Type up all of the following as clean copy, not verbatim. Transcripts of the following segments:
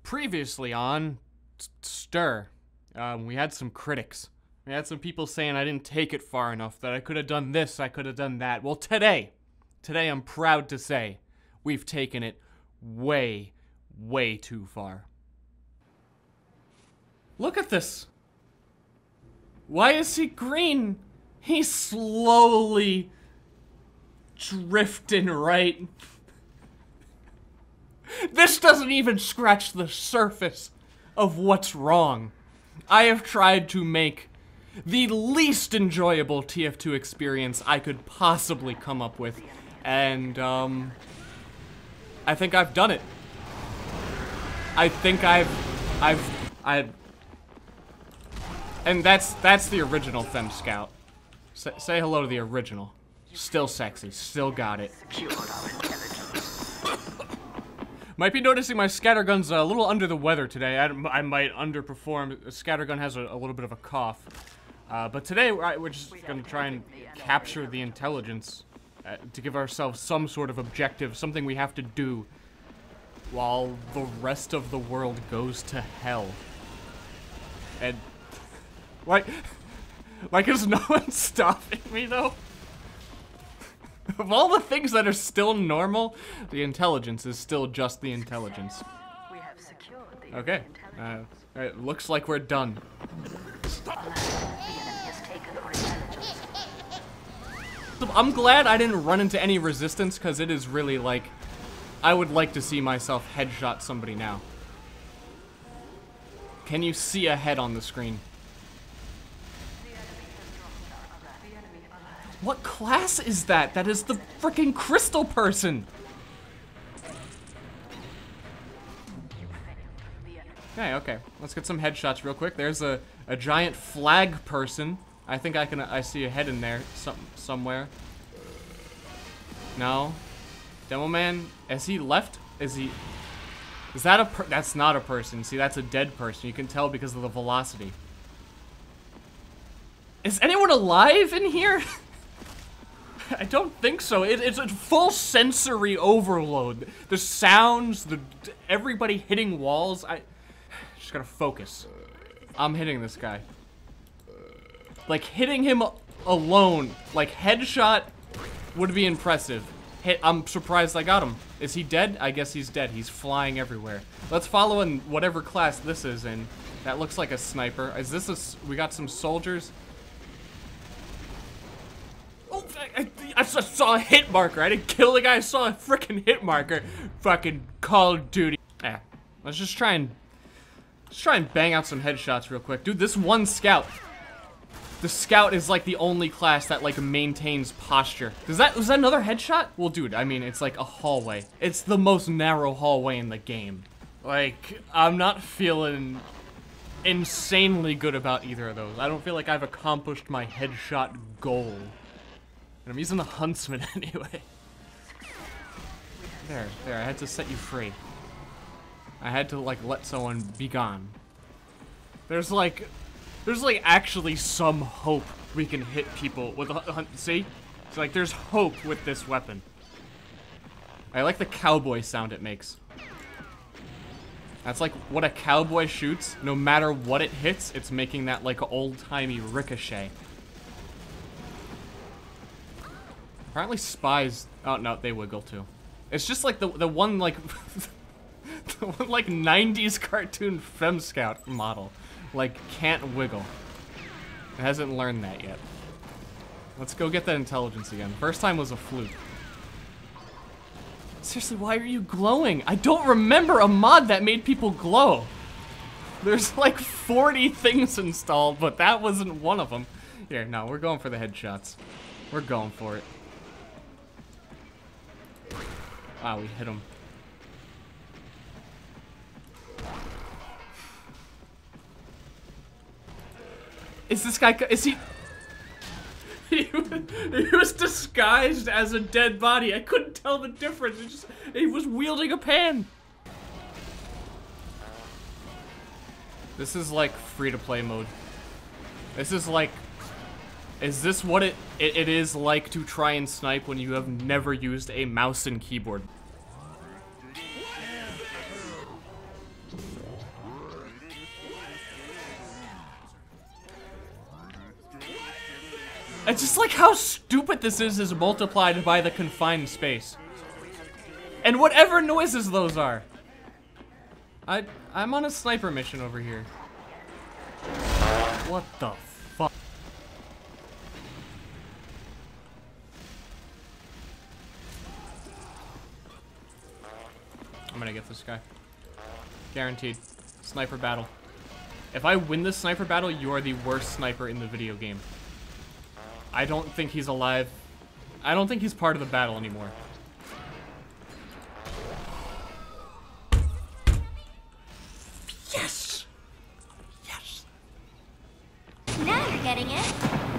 Previously on Stir, we had some critics. We had some people saying I didn't take it far enough, that I could have done this, I could have done that. Well, today I'm proud to say we've taken it way, way too far. Look at this. Why is he green? He's slowly drifting right. This doesn't even scratch the surface of what's wrong. I have tried to make the least enjoyable TF2 experience I could possibly come up with, and I think I've done it. I think and that's the original Fem Scout. Say hello to the original. Still sexy, still got it. Might be noticing my scattergun's a little under the weather today. I might underperform. Scattergun has a little bit of a cough. But today we're just gonna try and capture the intelligence to give ourselves some sort of objective, something we have to do while the rest of the world goes to hell. And like is no one stopping me though? Of all the things that are still normal, the intelligence is still just the intelligence. Okay, it looks like we're done. I'm glad I didn't run into any resistance, because it is really like, I would like to see myself headshot somebody now. Can you see a head on the screen? What class is that? That is the freaking crystal person. Okay. Let's get some headshots real quick. There's a giant flag person. I think I see a head in there somewhere. No. Demo man, has he left? Is that that's not a person. See, that's a dead person. You can tell because of the velocity. Is anyone alive in here? I don't think so. It's a full sensory overload. The sounds, everybody hitting walls. I just gotta focus. I'm hitting this guy. Like, hitting him alone, like, headshot would be impressive. I'm surprised I got him. Is he dead? I guess he's dead. He's flying everywhere. Let's follow in whatever class this is in. That looks like a sniper. Is this we got some soldiers? Oh, I saw a hit marker. I didn't kill the guy. I saw a freaking hit marker. Fucking Call of Duty. Let's try and bang out some headshots real quick. Dude, this one scout. The scout is like the only class that like maintains posture. Was that another headshot? Well, dude, I mean, it's like a hallway. It's the most narrow hallway in the game. Like, I'm not feeling insanely good about either of those. I don't feel like I've accomplished my headshot goal. And I'm using the Huntsman anyway. There, I had to set you free. I had to like let someone be gone. There's like actually some hope we can hit people with a see? It's like there's hope with this weapon. I like the cowboy sound it makes. That's like what a cowboy shoots. No matter what it hits, it's making that like old-timey ricochet. Apparently spies, oh no, they wiggle too. It's just like the one like, the one like 90s cartoon Fem Scout model. Like, can't wiggle. It hasn't learned that yet. Let's go get that intelligence again. First time was a fluke. Seriously, why are you glowing? I don't remember a mod that made people glow. There's like 40 things installed, but that wasn't one of them. Here, no, we're going for the headshots. We're going for it. Wow, we hit him. Is this guy, is he? He was disguised as a dead body. I couldn't tell the difference. He was wielding a pan. This is like free-to-play mode. This is like, is this what it is like to try and snipe when you have never used a mouse and keyboard? It's just like how stupid this is multiplied by the confined space. And whatever noises those are. I'm on a sniper mission over here. What the fuck? I'm gonna get this guy. Guaranteed. Sniper battle. If I win this sniper battle, you are the worst sniper in the video game. I don't think he's alive. I don't think he's part of the battle anymore. Yes! Yes! Now you're getting it.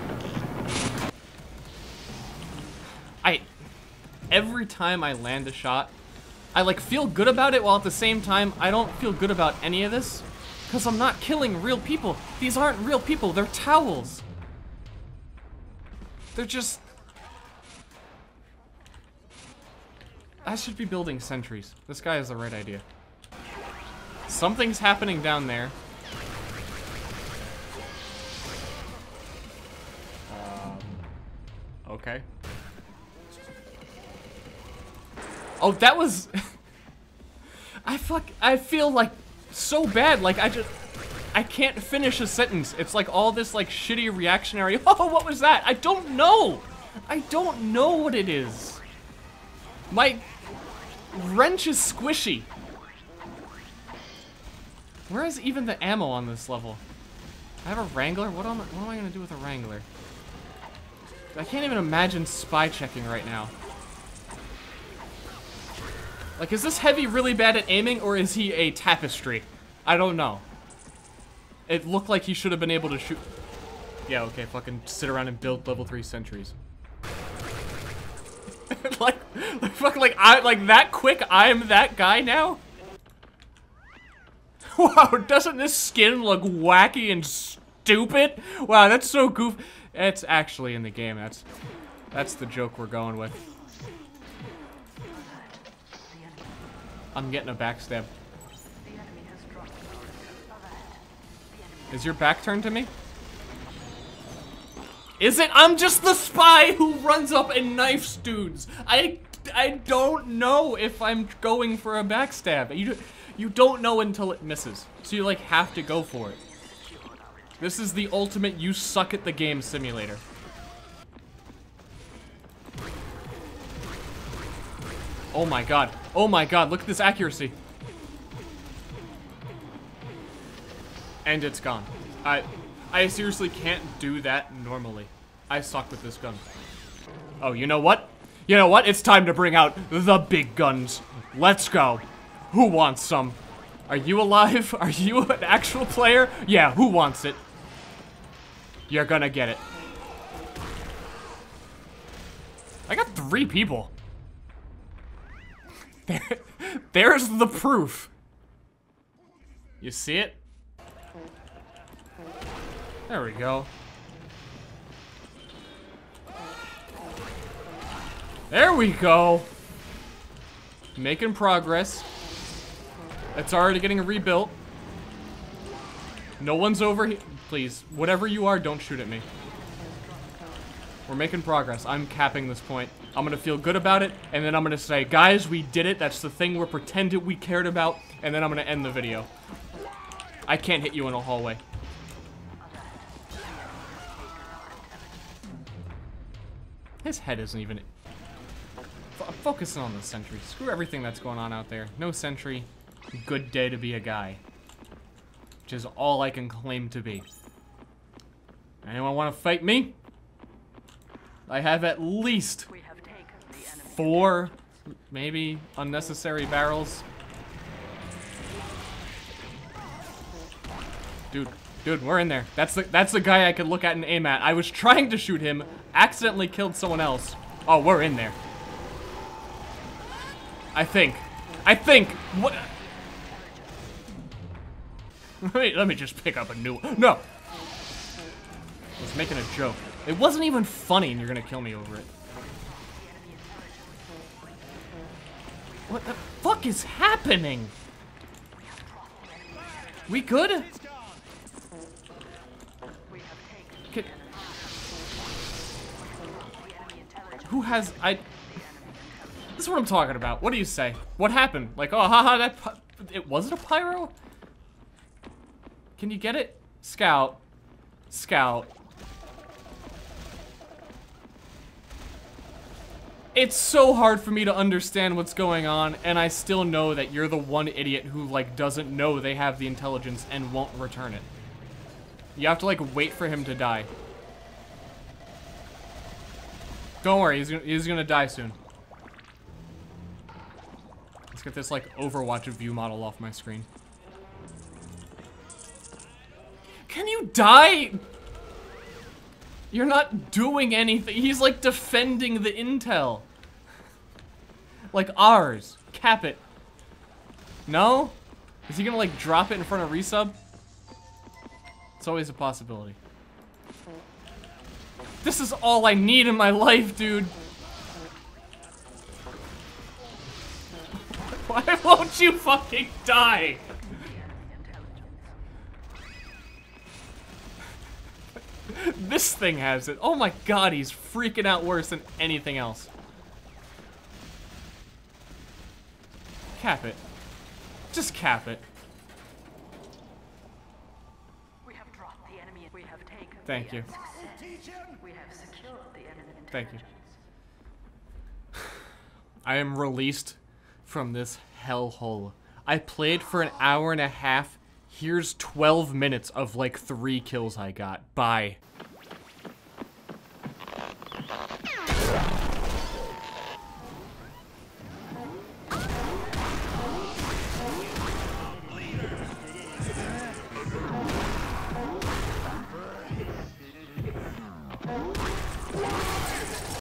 Every time I land a shot, I like feel good about it, while at the same time, I don't feel good about any of this. Because I'm not killing real people. These aren't real people, they're towels. They're just... I should be building sentries. This guy has the right idea. Something's happening down there. Okay. Oh, that was... I feel like so bad. Like I can't finish a sentence. It's like all this like shitty reactionary. Oh, what was that? I don't know. I don't know what it is. My wrench is squishy. Where is even the ammo on this level? I have a Wrangler? What am I gonna do with a Wrangler? I can't even imagine spy checking right now. Like, is this Heavy really bad at aiming, or is he a tapestry? I don't know. It looked like he should have been able to shoot. Yeah, okay, fucking sit around and build level 3 sentries. like that quick, I'm that guy now? Wow, doesn't this skin look wacky and stupid? Wow, that's so goofy. It's actually in the game. That's the joke we're going with. I'm getting a backstab. Is your back turned to me? Is it? I'm just the spy who runs up and knifes dudes. I don't know if I'm going for a backstab. You don't know until it misses. So you like have to go for it. This is the ultimate you suck at the game simulator. Oh my god. Oh my god, look at this accuracy. And it's gone. I seriously can't do that normally. I suck with this gun. Oh, you know what? You know what? It's time to bring out the big guns. Let's go. Who wants some? Are you alive? Are you an actual player? Yeah, who wants it? You're gonna get it. I got 3 people. There's the proof. You see it? There we go. There we go. Making progress. It's already getting rebuilt. No one's over here. Please, whatever you are, don't shoot at me. We're making progress. I'm capping this point. I'm gonna feel good about it, and then I'm gonna say, guys, we did it. That's the thing we're pretending we cared about, and then I'm gonna end the video. I can't hit you in a hallway. His head isn't even... Focusing on the sentry. Screw everything that's going on out there. No sentry. Good day to be a guy. Which is all I can claim to be. Anyone want to fight me? I have at least 4, maybe, unnecessary barrels. Dude, we're in there. That's the guy I could look at and aim at. I was trying to shoot him, accidentally killed someone else. Oh, we're in there. I think. What? Let me just pick up a new one. No! I was making a joke. It wasn't even funny and you're gonna kill me over it. What the fuck is happening? We good? Who has... This is what I'm talking about. What do you say? What happened? Like, oh, haha, it wasn't a pyro? Can you get it? Scout. Scout. It's so hard for me to understand what's going on, and I still know that you're the one idiot who, like, doesn't know they have the intelligence and won't return it. You have to, like, wait for him to die. Don't worry, he's gonna die soon. Let's get this, like, Overwatch view model off my screen. Can you die? You're not doing anything. He's, like, defending the intel. Like ours. Cap it. No? Is he gonna, like, drop it in front of resub? It's always a possibility. This is all I need in my life, dude. Why won't you fucking die? This thing has it. Oh my god, he's freaking out worse than anything else. Cap it. Just cap it. We have dropped the enemy. We have taken. Thank you. We have secured the enemy. Thank you. I am released from this hellhole. I played for an hour and a half. Here's 12 minutes of like 3 kills I got. Bye.